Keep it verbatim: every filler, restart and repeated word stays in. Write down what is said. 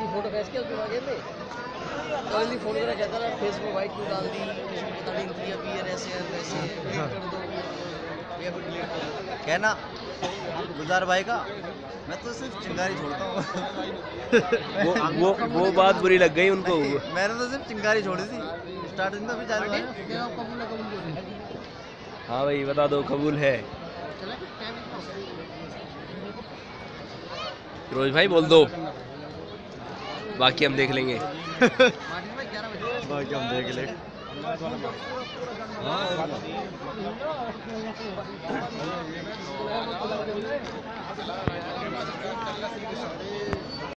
की फोटो खींच के उसके आगे में तो जल्दी फोन करा कहता ना फेस पे वाइट क्यों डाल दी, किसी को बता नहीं किया भी है ऐसे है वैसे डिलीट कर दो या फिर डिलीट कर दो। कहना गुजार भाई का मैं तो सिर्फ चिंगारी छोड़ता हूँ। वो वो वो बात बुरी लग गई उनको। मैंने तो सिर्फ चिंगारी छोड़ी थी, स्टार्टिंग तो अभी चालू है। हाँ भाई बता दो कबूल है। रोज भाई बोल दो, बाकी हम देख लेंगे। बाकी हम देख ले।